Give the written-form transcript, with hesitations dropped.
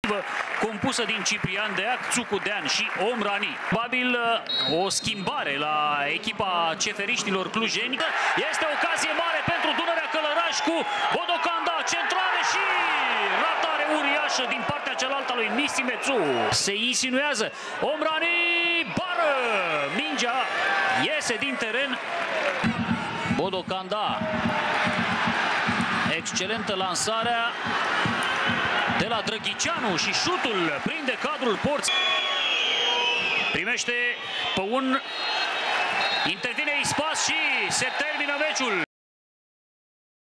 compusă din Ciprian Deac, Țucu Dean și Omrani. Probabil o schimbare la echipa ceferiștilor clujeni. Este ocazie mare pentru Dunărea Călăraș cu Bodocanda, centrare și ratare uriașă din partea cealaltă a lui Nisimețu. Se insinuează Omrani, bară! Mingea iese din teren. Bodocanda. Excelentă lansarea de la Drăghicianu și șutul prinde cadrul porții. Primește Păun, intervine Ispas și se termină meciul.